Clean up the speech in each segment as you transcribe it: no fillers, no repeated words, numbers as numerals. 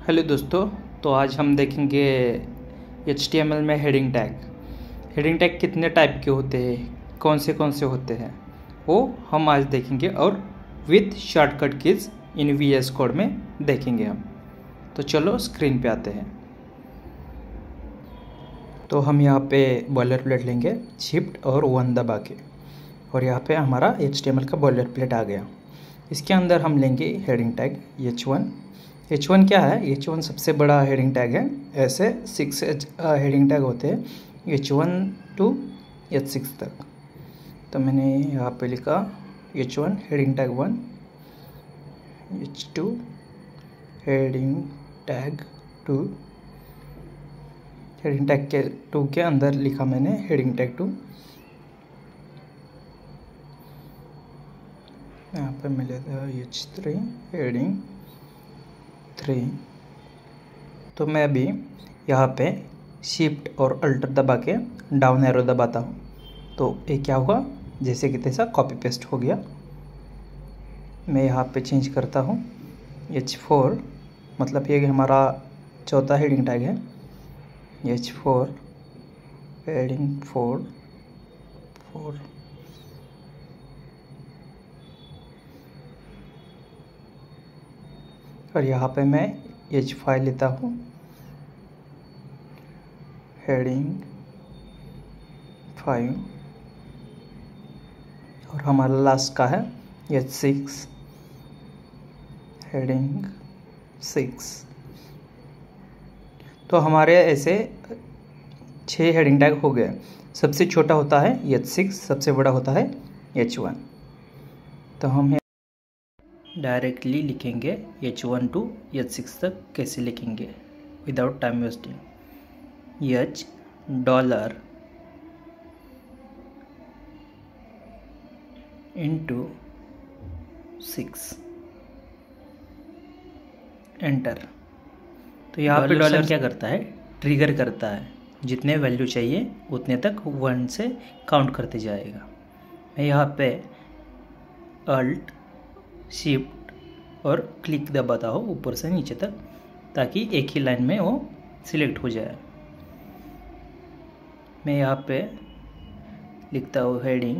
Hello दोस्तों। तो आज हम देखेंगे HTML में हेडिंग टैग। हेडिंग टैग कितने टाइप के होते हैं, कौन से होते हैं, वो हम आज देखेंगे और with shortcut keys in VS code में देखेंगे हम। तो चलो स्क्रीन पे आते हैं। तो हम यहाँ पे बॉयलर प्लेट लेंगे शिफ्ट और 1 दबा के, और यहाँ पे हमारा HTML का बॉयलर प्लेट आ गया। इसके अंदर हम लेंगे हेडिंग टैग H1 क्या है? H1 सबसे बड़ा हेडिंग टैग है। ऐसे 6 हेडिंग टैग होते हैं H1 to H6 तक। तो मैंने यहाँ पे लिखा H1 heading tag 1, H2 heading tag 2, heading tag के 2 के अंदर लिखा मैंने हेडिंग टैग 2। यहाँ पे मैं लेता हूँ H3 हेडिंग 3। तो मैं अभी यहाँ पे शिफ्ट और अल्टर दबा के डाउन एरो दबाता हूँ, तो ये क्या होगा, जैसे कि तैसा कॉपी पेस्ट हो गया। मैं यहाँ पे चेंज करता हूँ H4, मतलब ये हमारा चौथा हेडिंग टैग है H4 हेडिंग 4। और यहाँ पे मैं H5 लेता हूँ हेडिंग 5, और हमारा लास्ट का है H6 हेडिंग 6। तो हमारे ऐसे 6 हेडिंग टैग हो गए। सबसे छोटा होता है H6, सबसे बड़ा होता है H1। तो हम डायरेक्टली लिखेंगे H1 to H6 तक। कैसे लिखेंगे without time wasting? H dollar into 6 enter. तो यहाँ पे डॉलर क्या करता है, ट्रिगर करता है, जितने वैल्यू चाहिए उतने तक 1 से काउंट करते जाएगा। मैं यहाँ पे अल्ट शिफ्ट और क्लिक दबाता हूँ ऊपर से नीचे तक, ताकि एक ही लाइन में वो सिलेक्ट हो जाए। मैं यहाँ पे लिखता हूँ हेडिंग,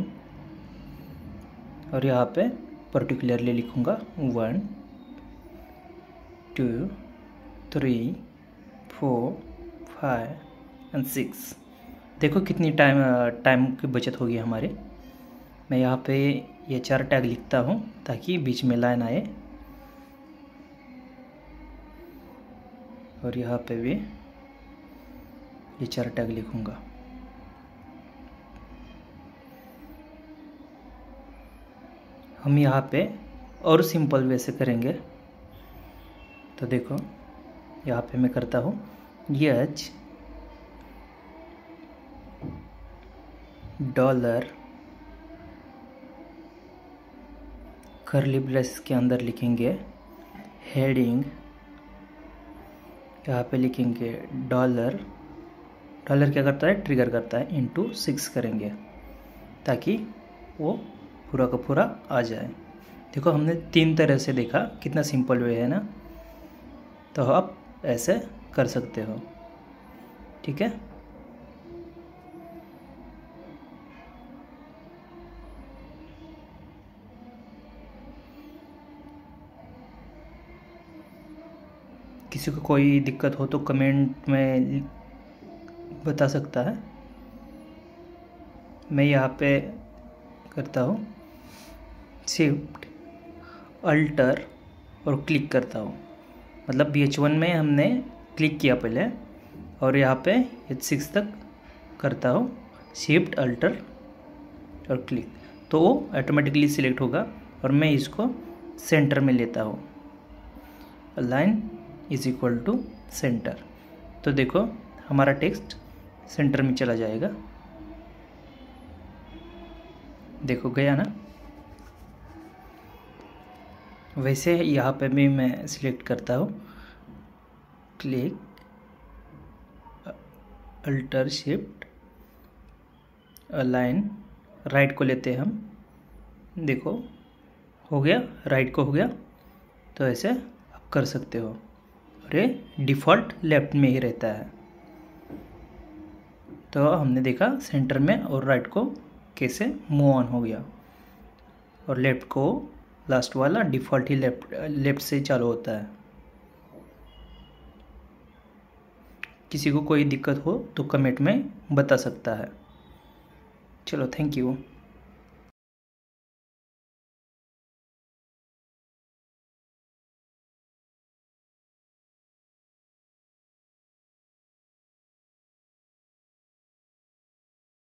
और यहाँ पे पर्टिकुलरली लिखूँगा 1 2 3 4 5 और 6। देखो कितनी टाइम की बचत होगी हमारे। मैं यहाँ पे ये 4 टैग लिखता हूँ ताकि बीच में लाइन आए, और यहाँ पे भी ये 4 टैग लिखूँगा। हम यहाँ पे और सिंपल वे से करेंगे। तो देखो यहाँ पे मैं करता हूँ H डॉलर कर्ली ब्रेस के अंदर लिखेंगे हेडिंग, यहाँ पे लिखेंगे डॉलर क्या करता है, ट्रिगर करता है, इंटू 6 करेंगे ताकि वो पूरा का पूरा आ जाए। देखो हमने 3 तरह से देखा, कितना सिंपल वे है ना। तो आप ऐसे कर सकते हो, ठीक है। किसी को कोई दिक्कत हो तो कमेंट में बता सकता है। मैं यहाँ पे करता हूँ शिफ्ट अल्टर और क्लिक करता हूँ, मतलब H1 में हमने क्लिक किया पहले, और यहाँ पे H6 तक करता हूँ शिफ्ट अल्टर और क्लिक, तो वो ऑटोमेटिकली सिलेक्ट होगा। और मैं इसको सेंटर में लेता हूँ, align is equal to centre. तो देखो हमारा टेक्स्ट सेंटर में चला जाएगा। देखो गया ना। वैसे यहाँ पे भी मैं सिलेक्ट करता हूँ click alter shift align, right को लेते हैं हम। देखो हो गया, राइट को हो गया। तो ऐसे आप कर सकते हो। और ये डिफ़ॉल्ट लेफ्ट में ही रहता है। तो हमने देखा सेंटर में और राइट को कैसे मूव ऑन हो गया, और लेफ्ट को लास्ट वाला डिफ़ॉल्ट ही लेफ्ट से चालू होता है। किसी को कोई दिक्कत हो तो कमेंट में बता सकता है। चलो, थैंक यू।